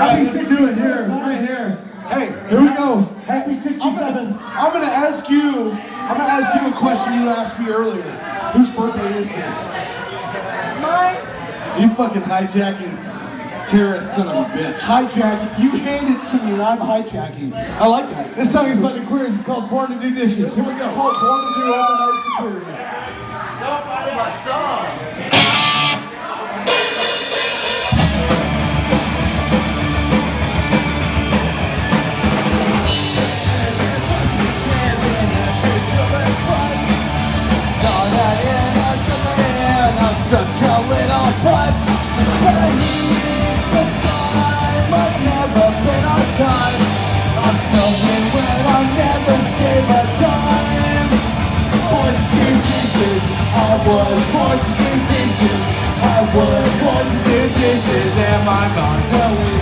Alright, let's do it here, right here. Hey, here we go. Happy 67. I'm gonna ask you a question you asked me earlier. Whose birthday is this? Mine. You fucking hijacking terrorist son of a bitch. Hijacking. You hand it to me and I'm hijacking. I like that. This song is about the queers. It's called Born to Do Dishes. Here we go. It's called Born to Do Overnight Security. That's my song. Such a little putz, but I need the slime. I've never been on time. I'm telling when I'll never save a dime. Forced to do dishes, I was forced to do dishes. I was forced to do dishes, and my mind going.